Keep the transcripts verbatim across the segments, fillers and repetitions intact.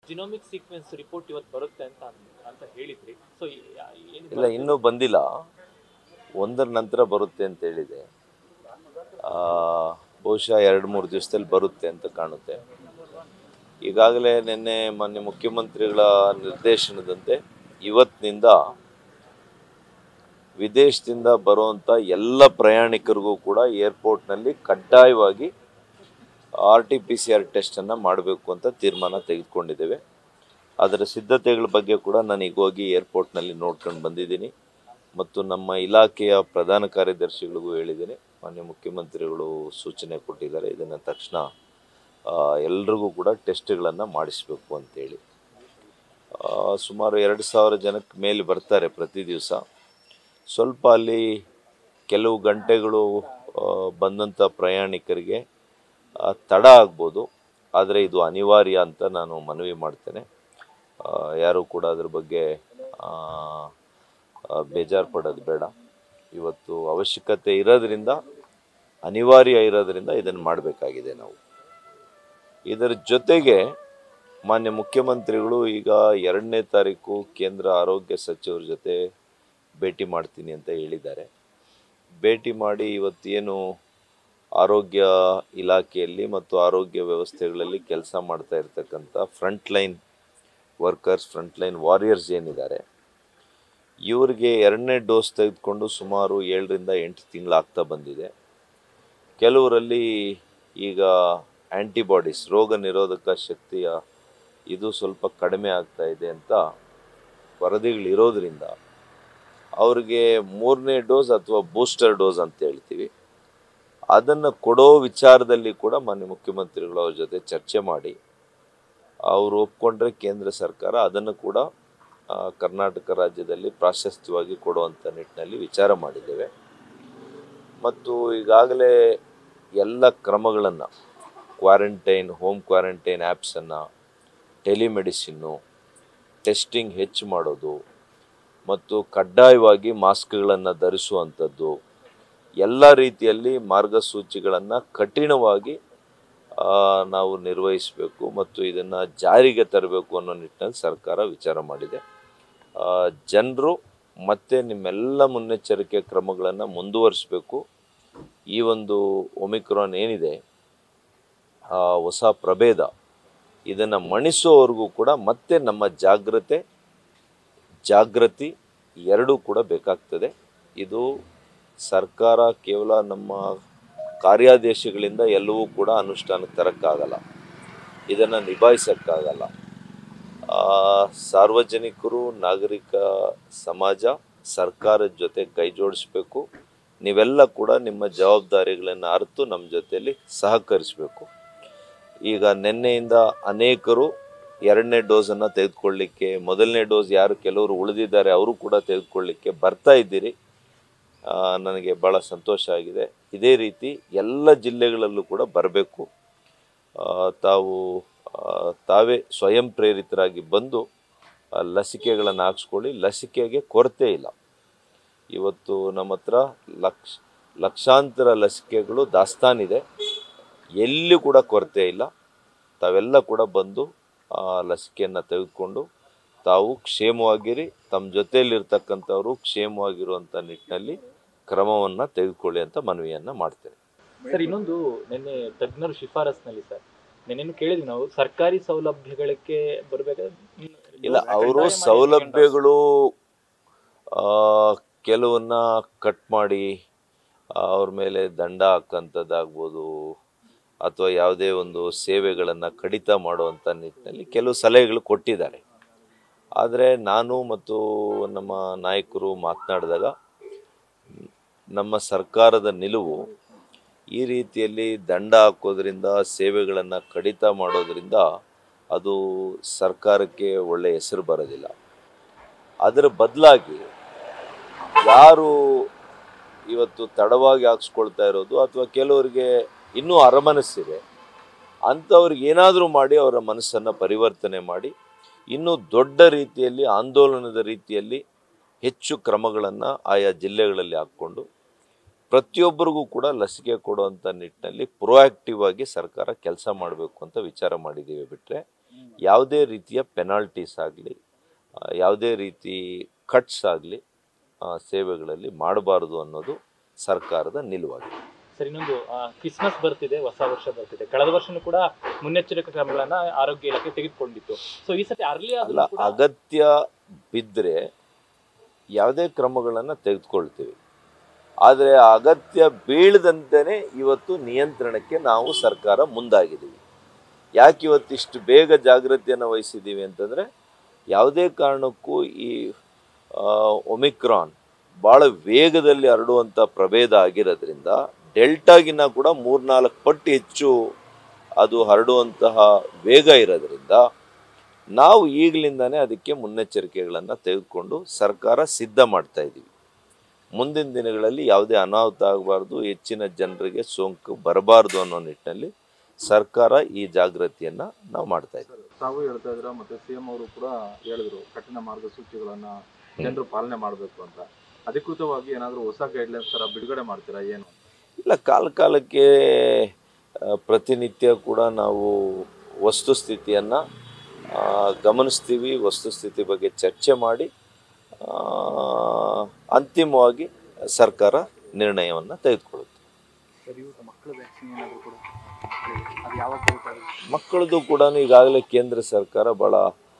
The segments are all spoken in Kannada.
ಜಿನೋಮಿಕ್ ಸೀಕ್ವೆನ್ಸ್ ರಿಪೋರ್ಟ್ ಇವತ್ತು ಬರುತ್ತೆ ಅಂತ ಅಂತ ಹೇಳಿದ್ರಿ. ಸೊ ಇಲ್ಲ, ಇನ್ನೂ ಬಂದಿಲ್ಲ, ಒಂದರ ನಂತರ ಬರುತ್ತೆ ಅಂತ ಹೇಳಿದೆ. ಬಹುಶಃ ಎರಡು ಮೂರು ದಿವಸದಲ್ಲಿ ಬರುತ್ತೆ ಅಂತ ಕಾಣುತ್ತೆ. ಈಗಾಗಲೇ ನಿನ್ನೆ ಮಾನ್ಯ ಮುಖ್ಯಮಂತ್ರಿಗಳ ನಿರ್ದೇಶನದಂತೆ ಇವತ್ತಿನಿಂದ ವಿದೇಶದಿಂದ ಬರುವಂಥ ಎಲ್ಲ ಪ್ರಯಾಣಿಕರಿಗೂ ಕೂಡ ಏರ್ಪೋರ್ಟ್ನಲ್ಲಿ ಕಡ್ಡಾಯವಾಗಿ R T P C R ಟೆಸ್ಟನ್ನು ಮಾಡಬೇಕು ಅಂತ ತೀರ್ಮಾನ ತೆಗೆದುಕೊಂಡಿದ್ದೇವೆ. ಅದರ ಸಿದ್ಧತೆಗಳ ಬಗ್ಗೆ ಕೂಡ ನಾನು ಈಗ ಹೋಗಿ ಏರ್ಪೋರ್ಟ್ನಲ್ಲಿ ನೋಡ್ಕೊಂಡು ಬಂದಿದ್ದೀನಿ ಮತ್ತು ನಮ್ಮ ಇಲಾಖೆಯ ಪ್ರಧಾನ ಕಾರ್ಯದರ್ಶಿಗಳಿಗೂ ಹೇಳಿದ್ದೀನಿ. ಮಾನ್ಯ ಮುಖ್ಯಮಂತ್ರಿಗಳು ಸೂಚನೆ ಕೊಟ್ಟಿದ್ದಾರೆ, ಇದನ್ನು ತಕ್ಷಣ ಎಲ್ರಿಗೂ ಕೂಡ ಟೆಸ್ಟ್ಗಳನ್ನು ಮಾಡಿಸಬೇಕು ಅಂತೇಳಿ. ಸುಮಾರು ಎರಡು ಸಾವಿರ ಜನಕ್ಕೆ ಮೇಲೆ ಬರ್ತಾರೆ ಪ್ರತಿ ದಿವಸ. ಸ್ವಲ್ಪ ಅಲ್ಲಿ ಕೆಲವು ಗಂಟೆಗಳು ಬಂದಂಥ ಪ್ರಯಾಣಿಕರಿಗೆ ತಡ ಆಗ್ಬೋದು, ಆದರೆ ಇದು ಅನಿವಾರ್ಯ ಅಂತ ನಾನು ಮನವಿ ಮಾಡ್ತೇನೆ. ಯಾರೂ ಕೂಡ ಅದ್ರ ಬಗ್ಗೆ ಬೇಜಾರು ಪಡೋದು ಬೇಡ. ಇವತ್ತು ಅವಶ್ಯಕತೆ ಇರೋದ್ರಿಂದ, ಅನಿವಾರ್ಯ ಇರೋದ್ರಿಂದ ಇದನ್ನು ಮಾಡಬೇಕಾಗಿದೆ ನಾವು. ಇದರ ಜೊತೆಗೆ ಮಾನ್ಯ ಮುಖ್ಯಮಂತ್ರಿಗಳು ಈಗ ಎರಡನೇ ತಾರೀಕು ಕೇಂದ್ರ ಆರೋಗ್ಯ ಸಚಿವರ ಜೊತೆ ಭೇಟಿ ಮಾಡ್ತೀನಿ ಅಂತ ಹೇಳಿದ್ದಾರೆ. ಭೇಟಿ ಮಾಡಿ ಇವತ್ತೇನು ಆರೋಗ್ಯ ಇಲಾಖೆಯಲ್ಲಿ ಮತ್ತು ಆರೋಗ್ಯ ವ್ಯವಸ್ಥೆಗಳಲ್ಲಿ ಕೆಲಸ ಮಾಡ್ತಾ ಇರ್ತಕ್ಕಂಥ front line workers, front line warriors ಏನಿದ್ದಾರೆ, ಇವರಿಗೆ ಎರಡನೇ ಡೋಸ್ ತೆಗೆದುಕೊಂಡು ಸುಮಾರು ಏಳರಿಂದ ಎಂಟು ತಿಂಗಳಾಗ್ತಾ ಬಂದಿದೆ. ಕೆಲವರಲ್ಲಿ ಈಗ ಆ್ಯಂಟಿಬಾಡೀಸ್, ರೋಗ ನಿರೋಧಕ ಶಕ್ತಿಯ ಇದು ಸ್ವಲ್ಪ ಕಡಿಮೆ ಆಗ್ತಾ ಇದೆ ಅಂತ ವರದಿಗಳಿರೋದ್ರಿಂದ ಅವ್ರಿಗೆ ಮೂರನೇ ಡೋಸ್ ಅಥವಾ ಬೂಸ್ಟರ್ ಡೋಸ್ ಅಂತ ಹೇಳ್ತೀವಿ, ಅದನ್ನು ಕೊಡೋ ವಿಚಾರದಲ್ಲಿ ಕೂಡ ಮಾನ್ಯ ಮುಖ್ಯಮಂತ್ರಿಗಳು ಅವ್ರ ಜೊತೆ ಚರ್ಚೆ ಮಾಡಿ ಅವರು ಒಪ್ಕೊಂಡ್ರೆ ಕೇಂದ್ರ ಸರ್ಕಾರ ಅದನ್ನು ಕೂಡ ಕರ್ನಾಟಕ ರಾಜ್ಯದಲ್ಲಿ ಪ್ರಾಶಸ್ತ್ಯವಾಗಿ ಕೊಡುವಂಥ ನಿಟ್ಟಿನಲ್ಲಿ ವಿಚಾರ ಮಾಡಿದ್ದೇವೆ. ಮತ್ತು ಈಗಾಗಲೇ ಎಲ್ಲ ಕ್ರಮಗಳನ್ನು, ಕ್ವಾರಂಟೈನ್, ಹೋಮ್ ಕ್ವಾರಂಟೈನ್ ಆ್ಯಪ್ಸನ್ನು, ಟೆಲಿಮೆಡಿಸಿನ್ನು, ಟೆಸ್ಟಿಂಗ್ ಹೆಚ್ಚು ಮಾಡೋದು ಮತ್ತು ಕಡ್ಡಾಯವಾಗಿ ಮಾಸ್ಕ್ಗಳನ್ನು ಧರಿಸುವಂಥದ್ದು, ಎಲ್ಲ ರೀತಿಯಲ್ಲಿ ಮಾರ್ಗಸೂಚಿಗಳನ್ನು ಕಠಿಣವಾಗಿ ನಾವು ನಿರ್ವಹಿಸಬೇಕು ಮತ್ತು ಇದನ್ನು ಜಾರಿಗೆ ತರಬೇಕು ಅನ್ನೋ ನಿಟ್ಟಿನಲ್ಲಿ ಸರ್ಕಾರ ವಿಚಾರ ಮಾಡಿದೆ. ಜನರು ಮತ್ತೆ ನಿಮ್ಮೆಲ್ಲ ಮುನ್ನೆಚ್ಚರಿಕೆ ಕ್ರಮಗಳನ್ನು ಮುಂದುವರಿಸಬೇಕು. ಈ ಒಂದು ಒಮಿಕ್ರಾನ್ ಏನಿದೆ, ಹೊಸ ಪ್ರಭೇದ, ಇದನ್ನು ಮಣಿಸೋವರೆಗೂ ಕೂಡ ಮತ್ತೆ ನಮ್ಮ ಜಾಗ್ರತೆ ಜಾಗೃತಿ ಎರಡೂ ಕೂಡ ಬೇಕಾಗ್ತದೆ. ಇದು ಸರ್ಕಾರ ಕೇವಲ ನಮ್ಮ ಕಾರ್ಯಾದೇಶಗಳಿಂದ ಎಲ್ಲವೂ ಕೂಡ ಅನುಷ್ಠಾನಕ್ಕೆ ತರೋಕ್ಕಾಗಲ್ಲ, ಇದನ್ನು ನಿಭಾಯಿಸೋಕ್ಕಾಗಲ್ಲ. ಸಾರ್ವಜನಿಕರು, ನಾಗರಿಕ ಸಮಾಜ ಸರ್ಕಾರದ ಜೊತೆ ಕೈ ಜೋಡಿಸ್ಬೇಕು. ನೀವೆಲ್ಲ ಕೂಡ ನಿಮ್ಮ ಜವಾಬ್ದಾರಿಗಳನ್ನು ಅರಿತು ನಮ್ಮ ಜೊತೆಯಲ್ಲಿ ಸಹಕರಿಸಬೇಕು. ಈಗ ನಿನ್ನೆಯಿಂದ ಅನೇಕರು ಎರಡನೇ ಡೋಸನ್ನು ತೆಗೆದುಕೊಳ್ಳಿಕ್ಕೆ, ಮೊದಲನೇ ಡೋಸ್ ಯಾರು ಕೆಲವರು ಉಳಿದಿದ್ದಾರೆ ಅವರು ಕೂಡ ತೆಗೆದುಕೊಳ್ಳಿಕ್ಕೆ ಬರ್ತಾ ಇದ್ದೀರಿ. ನನಗೆ ಭಾಳ ಸಂತೋಷ ಆಗಿದೆ. ಇದೇ ರೀತಿ ಎಲ್ಲ ಜಿಲ್ಲೆಗಳಲ್ಲೂ ಕೂಡ ಬರಬೇಕು. ತಾವು ತಾವೇ ಸ್ವಯಂ ಪ್ರೇರಿತರಾಗಿ ಬಂದು ಲಸಿಕೆಗಳನ್ನು ಹಾಕ್ಸ್ಕೊಳ್ಳಿ. ಲಸಿಕೆಗೆ ಕೊರತೆ ಇಲ್ಲ. ಇವತ್ತು ನಮ್ಮ ಹತ್ರ ಲಕ್ಷ ಲಕ್ಷಾಂತರ ಲಸಿಕೆಗಳು ದಾಸ್ತಾನಿದೆ, ಎಲ್ಲಿ ಕೂಡ ಕೊರತೆ ಇಲ್ಲ. ತಾವೆಲ್ಲ ಕೂಡ ಬಂದು ಲಸಿಕೆಯನ್ನು ತೆಗೆದುಕೊಂಡು ತಾವು ಕ್ಷೇಮವಾಗಿರಿ, ತಮ್ಮ ಜೊತೆಯಲ್ಲಿರ್ತಕ್ಕಂಥವರು ಕ್ಷೇಮವಾಗಿರುವಂಥ ನಿಟ್ಟಿನಲ್ಲಿ ಕ್ರಮವನ್ನು ತೆಗೆದುಕೊಳ್ಳಿ ಅಂತ ಮನವಿಯನ್ನು ಮಾಡ್ತೇನೆ. ಸರ್, ಇನ್ನೊಂದು ನಿನ್ನೆ ತಜ್ಞರ ಶಿಫಾರಸ್ನಲ್ಲಿ ಸರ್ ನಿನ್ನೆ ಕೇಳಿದ್ವಿ ನಾವು, ಸರ್ಕಾರಿ ಸೌಲಭ್ಯಗಳಿಗೆ ಬರಬೇಕಾದ್ರೆ ಇಲ್ಲ, ಅವರು ಸೌಲಭ್ಯಗಳು ಕೆಲವನ್ನ ಕಟ್ ಮಾಡಿ ಅವ್ರ ಮೇಲೆ ದಂಡ ಹಾಕಂಥದ್ದಾಗ್ಬೋದು ಅಥವಾ ಯಾವುದೇ ಒಂದು ಸೇವೆಗಳನ್ನು ಕಡಿತ ಮಾಡುವಂಥ ನಿಟ್ಟಿನಲ್ಲಿ ಕೆಲವು ಸಲಹೆಗಳು ಕೊಟ್ಟಿದ್ದಾರೆ. ಆದರೆ ನಾನು ಮತ್ತು ನಮ್ಮ ನಾಯಕರು ಮಾತನಾಡಿದಾಗ ನಮ್ಮ ಸರ್ಕಾರದ ನಿಲುವು, ಈ ರೀತಿಯಲ್ಲಿ ದಂಡ ಹಾಕೋದ್ರಿಂದ, ಸೇವೆಗಳನ್ನು ಕಡಿತ ಮಾಡೋದ್ರಿಂದ ಅದು ಸರ್ಕಾರಕ್ಕೆ ಒಳ್ಳೆಯ ಹೆಸರು ಬರೋದಿಲ್ಲ. ಅದರ ಬದಲಾಗಿ ಯಾರು ಇವತ್ತು ತಡವಾಗಿ ಹಾಕ್ಸ್ಕೊಳ್ತಾ ಇರೋದು ಅಥವಾ ಕೆಲವರಿಗೆ ಇನ್ನೂ ಅರಮನಸ್ಸಿದೆ ಅಂಥವ್ರಿಗೆ ಏನಾದರೂ ಮಾಡಿ ಅವರ ಮನಸ್ಸನ್ನು ಪರಿವರ್ತನೆ ಮಾಡಿ ಇನ್ನೂ ದೊಡ್ಡ ರೀತಿಯಲ್ಲಿ, ಆಂದೋಲನದ ರೀತಿಯಲ್ಲಿ ಹೆಚ್ಚು ಕ್ರಮಗಳನ್ನು ಆಯಾ ಜಿಲ್ಲೆಗಳಲ್ಲಿ ಹಾಕ್ಕೊಂಡು ಪ್ರತಿಯೊಬ್ಬರಿಗೂ ಕೂಡ ಲಸಿಕೆ ಕೊಡುವಂಥ ನಿಟ್ಟಿನಲ್ಲಿ ಪ್ರೊಆಕ್ಟಿವ್ ಆಗಿ ಸರ್ಕಾರ ಕೆಲಸ ಮಾಡಬೇಕು ಅಂತ ವಿಚಾರ ಮಾಡಿದ್ದೀವಿ. ಬಿಟ್ಟರೆ ಯಾವುದೇ ರೀತಿಯ ಪೆನಾಲ್ಟೀಸ್ ಆಗಲಿ, ಯಾವುದೇ ರೀತಿ ಕಟ್ಸ್ ಆಗಲಿ ಸೇವೆಗಳಲ್ಲಿ ಮಾಡಬಾರ್ದು ಅನ್ನೋದು ಸರ್ಕಾರದ ನಿಲುವಾಗಿದೆ. ಸರ್, ಇನ್ನೊಂದು ಕ್ರಿಸ್ಮಸ್ ಬರ್ತಿದೆ, ಹೊಸ ವರ್ಷ ಬರ್ತಿದೆ. ಕಳೆದ ವರ್ಷನೂ ಕೂಡ ಮುನ್ನೆಚ್ಚರಿಕೆ ಕ್ರಮಗಳನ್ನ ಆರೋಗ್ಯ ಇಲಾಖೆ ತೆಗೆದುಕೊಂಡಿತ್ತು. ಸೊ ಈ ಸತಿ ಅರ್ಲಿ ಅಲ್ಲ, ಅಗತ್ಯ ಬಿದ್ದರೆ ಯಾವುದೇ ಕ್ರಮಗಳನ್ನು ತೆಗೆದುಕೊಳ್ತೀವಿ. ಆದರೆ ಅಗತ್ಯ ಬೀಳದಂತೆಯೇ ಇವತ್ತು ನಿಯಂತ್ರಣಕ್ಕೆ ನಾವು ಸರ್ಕಾರ ಮುಂದಾಗಿದ್ದೀವಿ. ಯಾಕೆ ಇವತ್ತಿಷ್ಟು ಬೇಗ ಜಾಗೃತಿಯನ್ನು ವಹಿಸಿದ್ದೀವಿ ಅಂತಂದರೆ, ಯಾವುದೇ ಕಾರಣಕ್ಕೂ ಈ ಒಮಿಕ್ರಾನ್ ಭಾಳ ವೇಗದಲ್ಲಿ ಹರಡುವಂಥ ಪ್ರಭೇದ ಆಗಿರೋದ್ರಿಂದ ಡೆಲ್ಟಾಗಿನ್ನ ಕೂಡ ಮೂರ್ನಾಲ್ಕು ಪಟ್ಟು ಹೆಚ್ಚು ಅದು ಹರಡುವಂತಹ ವೇಗ ಇರೋದ್ರಿಂದ ನಾವು ಈಗಲಿಂದನೇ ಅದಕ್ಕೆ ಮುನ್ನೆಚ್ಚರಿಕೆಗಳನ್ನು ತೆಗೆದುಕೊಂಡು ಸರ್ಕಾರ ಸಿದ್ಧ ಮಾಡ್ತಾ ಇದ್ದೀವಿ. ಮುಂದಿನ ದಿನಗಳಲ್ಲಿ ಯಾವುದೇ ಅನಾಹುತ ಆಗಬಾರ್ದು, ಹೆಚ್ಚಿನ ಜನರಿಗೆ ಸೋಂಕು ಬರಬಾರ್ದು ಅನ್ನೋ ನಿಟ್ಟಿನಲ್ಲಿ ಸರ್ಕಾರ ಈ ಜಾಗೃತಿಯನ್ನು ನಾವು ಮಾಡ್ತಾ ಇದ್ದೀವಿ. ತಾವು ಹೇಳ್ತಾ ಇದ್ರ ಮತ್ತೆ ಸಿ ಎಂ ಅವರು ಕೂಡ ಹೇಳಿದ್ರು ಕಠಿಣ ಮಾರ್ಗಸೂಚಿಗಳನ್ನ ಜನರು ಪಾಲನೆ ಮಾಡಬೇಕು ಅಂತ. ಅಧಿಕೃತವಾಗಿ ಏನಾದರೂ ಹೊಸ ಗೈಡ್ಲೈನ್ಸ್ ತರ ಬಿಡುಗಡೆ ಮಾಡ್ತೀರಾ ಏನು? ಇಲ್ಲ, ಕಾಲ ಕಾಲಕ್ಕೆ ಪ್ರತಿನಿತ್ಯ ಕೂಡ ನಾವು ವಸ್ತುಸ್ಥಿತಿಯನ್ನು ಗಮನಿಸ್ತೀವಿ. ವಸ್ತುಸ್ಥಿತಿ ಬಗ್ಗೆ ಚರ್ಚೆ ಮಾಡಿ ಅಂತಿಮವಾಗಿ ಸರ್ಕಾರ ನಿರ್ಣಯವನ್ನು ತೆಗೆದುಕೊಳ್ಳುತ್ತೆ. ಮಕ್ಕಳದು ಕೂಡ ಈಗಾಗಲೇ ಕೇಂದ್ರ ಸರ್ಕಾರ ಭಾಳ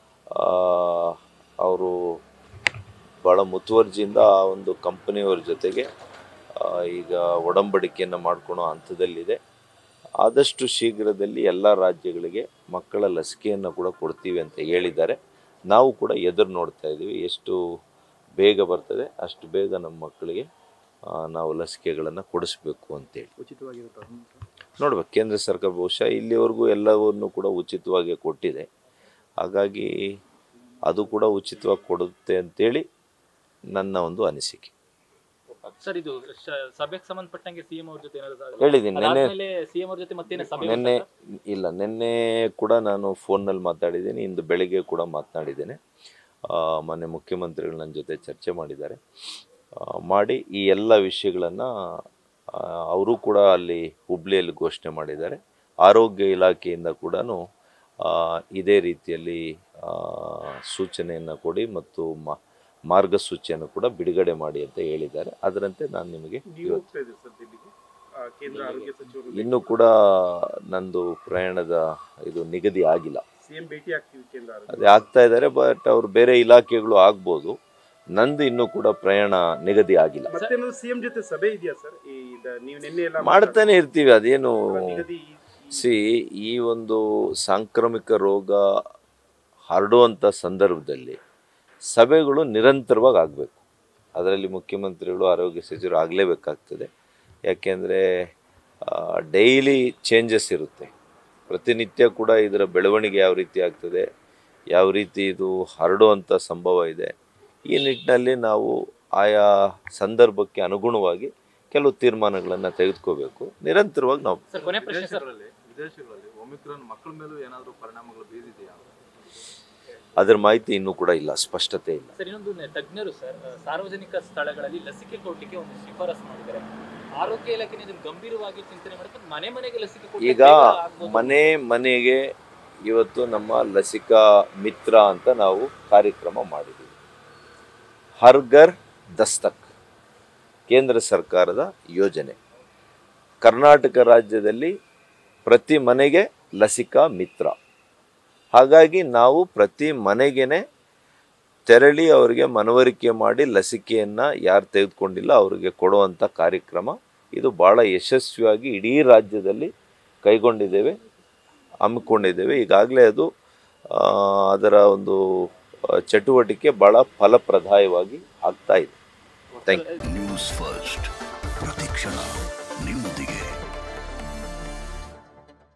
ಅವರು ಭಾಳ ಮುತುವರ್ಜಿಯಿಂದ ಆ ಒಂದು ಕಂಪನಿಯವ್ರ ಜೊತೆಗೆ ಈಗ ಒಡಂಬಡಿಕೆಯನ್ನು ಮಾಡ್ಕೊಳ್ಳೋ ಹಂತದಲ್ಲಿದೆ. ಆದಷ್ಟು ಶೀಘ್ರದಲ್ಲಿ ಎಲ್ಲ ರಾಜ್ಯಗಳಿಗೆ ಮಕ್ಕಳ ಲಸಿಕೆಯನ್ನು ಕೂಡ ಕೊಡ್ತೀವಿ ಅಂತ ಹೇಳಿದ್ದಾರೆ. ನಾವು ಕೂಡ ಎದುರು ನೋಡ್ತಾ ಇದ್ದೀವಿ. ಎಷ್ಟು ಬೇಗ ಬರ್ತದೆ ಅಷ್ಟು ಬೇಗ ನಮ್ಮ ಮಕ್ಕಳಿಗೆ ನಾವು ಲಸಿಕೆಗಳನ್ನು ಕೊಡಿಸ್ಬೇಕು ಅಂತೇಳಿ. ಉಚಿತವಾಗಿರುತ್ತೆ ನೋಡ್ಬೇಕು, ಕೇಂದ್ರ ಸರ್ಕಾರ ಬಹುಶಃ ಇಲ್ಲಿವರೆಗೂ ಎಲ್ಲವನ್ನು ಕೂಡ ಉಚಿತವಾಗಿ ಕೊಟ್ಟಿದೆ. ಹಾಗಾಗಿ ಅದು ಕೂಡ ಉಚಿತವಾಗಿ ಕೊಡುತ್ತೆ ಅಂತೇಳಿ ನನ್ನ ಒಂದು ಅನಿಸಿಕೆ. ಸರ್, ಇದು ಸಭೆಗೆ ಸಂಬಂಧಪಟ್ಟಂಗೆ ಸಿಎಂ ಅವ್ರ ಜೊತೆ ಏನಾದರೂ ಹೇಳಿದ್ದೀನಿ ನಿನ್ನೆ ಸಿಎಂ ಅವ್ರ ಜೊತೆ ಮತ್ತೆ ಸಭೆ ನಿನ್ನೆ ಇಲ್ಲ ನಿನ್ನೆ ಕೂಡ ನಾನು ಫೋನ್ನಲ್ಲಿ ಮಾತಾಡಿದ್ದೀನಿ. ಇಂದು ಬೆಳಿಗ್ಗೆ ಕೂಡ ಮಾತನಾಡಿದ್ದೇನೆ. ಮೊನ್ನೆ ಮುಖ್ಯಮಂತ್ರಿಗಳು ನನ್ನ ಜೊತೆ ಚರ್ಚೆ ಮಾಡಿದ್ದಾರೆ. ಮಾಡಿ ಈ ಎಲ್ಲ ವಿಷಯಗಳನ್ನು ಅವರು ಕೂಡ ಅಲ್ಲಿ ಹುಬ್ಳಿಯಲ್ಲಿ ಘೋಷಣೆ ಮಾಡಿದ್ದಾರೆ. ಆರೋಗ್ಯ ಇಲಾಖೆಯಿಂದ ಕೂಡ ಇದೇ ರೀತಿಯಲ್ಲಿ ಸೂಚನೆಯನ್ನು ಕೊಡಿ ಮತ್ತು ಮಾರ್ಗಸೂಚಿಯನ್ನು ಕೂಡ ಬಿಡುಗಡೆ ಮಾಡಿ ಅಂತ ಹೇಳಿದ್ದಾರೆ. ಅದರಂತೆ ನಾನು ನಿಮಗೆ ಇನ್ನೂ ಕೂಡ ನಂದು ಪ್ರಯಾಣದ ಇದು ನಿಗದಿ ಆಗಿಲ್ಲ. ಅದೇ ಆಗ್ತಾ ಇದ್ದಾರೆ, ಬಟ್ ಅವ್ರು ಬೇರೆ ಇಲಾಖೆಗಳು ಆಗ್ಬೋದು. ನಂದು ಇನ್ನೂ ಕೂಡ ಪ್ರಯಾಣ ನಿಗದಿ ಆಗಿಲ್ಲ. ಸಿಎಂ ಜೊತೆ ಸಭೆ ಇದೆಯಾ ಸರ್? ಮಾಡ್ತಾನೆ ಇರ್ತೀವಿ. ಅದೇನು ಸಿ ಈ ಒಂದು ಸಾಂಕ್ರಾಮಿಕ ರೋಗ ಹರಡುವಂಥ ಸಂದರ್ಭದಲ್ಲಿ ಸಭೆಗಳು ನಿರಂತರವಾಗಿ ಆಗಬೇಕು. ಅದರಲ್ಲಿ ಮುಖ್ಯಮಂತ್ರಿಗಳು ಆರೋಗ್ಯ ಸಚಿವರು ಆಗಲೇಬೇಕಾಗ್ತದೆ. ಯಾಕೆಂದರೆ ಡೈಲಿ ಚೇಂಜಸ್ ಇರುತ್ತೆ. ಪ್ರತಿನಿತ್ಯ ಕೂಡ ಇದರ ಬೆಳವಣಿಗೆ ಯಾವ ರೀತಿ ಆಗ್ತದೆ, ಯಾವ ರೀತಿ ಇದು ಹರಡುವಂಥ ಸಂಭವ ಇದೆ, ಈ ನಿಟ್ಟಿನಲ್ಲಿ ನಾವು ಆಯಾ ಸಂದರ್ಭಕ್ಕೆ ಅನುಗುಣವಾಗಿ ಕೆಲವು ತೀರ್ಮಾನಗಳನ್ನು ತೆಗೆದುಕೋಬೇಕು. ನಿರಂತರವಾಗಿ ನಾವು ವಿದೇಶಗಳಲ್ಲಿ ಒಮಿಕ್ರಾನ್ ಮಕ್ಕಳ ಮೇಲೂ ಏನಾದರೂ ಪರಿಣಾಮಗಳು ಬೀರಿದೆಯಾ? ಅದರ ಮಾಹಿತಿ ಇನ್ನೂ ಕೂಡ ಇಲ್ಲ, ಸ್ಪಷ್ಟತೆ ಇಲ್ಲ. ಸರ್, ಇನ್ನೊಂದು ತಜ್ಞರು ಸರ್ ಸಾರ್ವಜನಿಕ ಸ್ಥಳಗಳಲ್ಲಿ ಲಸಿಕೆ ಕೊಡಲಿಕ್ಕೆ ಒಂದು ಶಿಫಾರಸು ಮಾಡಿದ್ದಾರೆ. ಆರೋಗ್ಯ ಇಲಾಖೆ ಇದನ್ನು ಗಂಭೀರವಾಗಿ ಚಿಂತನೆ ಮಾಡುತ್ತೆ. ಮನೆ ಮನೆಗೆ ಲಸಿಕೆ ಈಗ ಮನೆ ಮನೆಗೆ ಇವತ್ತು ನಮ್ಮ ಲಸಿಕಾ ಮಿತ್ರ ಅಂತ ನಾವು ಕಾರ್ಯಕ್ರಮ ಮಾಡಿದ್ದೀವಿ. ಹರ್ ಘರ್ ದಸ್ತಕ್ ಕೇಂದ್ರ ಸರ್ಕಾರದ ಯೋಜನೆ. ಕರ್ನಾಟಕ ರಾಜ್ಯದಲ್ಲಿ ಪ್ರತಿ ಮನೆಗೆ ಲಸಿಕಾ ಮಿತ್ರ. ಹಾಗಾಗಿ ನಾವು ಪ್ರತಿ ಮನೆಗೇ ತೆರಳಿ ಅವರಿಗೆ ಮನವರಿಕೆ ಮಾಡಿ ಲಸಿಕೆಯನ್ನು ಯಾರು ತೆಗೆದುಕೊಂಡಿಲ್ಲ ಅವರಿಗೆ ಕೊಡುವಂಥ ಕಾರ್ಯಕ್ರಮ ಇದು ಭಾಳ ಯಶಸ್ವಿಯಾಗಿ ಇಡೀ ರಾಜ್ಯದಲ್ಲಿ ಕೈಗೊಂಡಿದ್ದೇವೆ, ಹಮ್ಮಿಕೊಂಡಿದ್ದೇವೆ. ಈಗಾಗಲೇ ಅದು ಅದರ ಒಂದು ಚಟುವಟಿಕೆ ಭಾಳ ಫಲಪ್ರದಾಯವಾಗಿ ಆಗ್ತಾ ಇದೆ. Thank you. ನ್ಯೂಸ್ ಫಸ್ಟ್ ಪ್ರತಿಕ್ಷಣ ನಿಮ್ಮೊಂದಿಗೆ.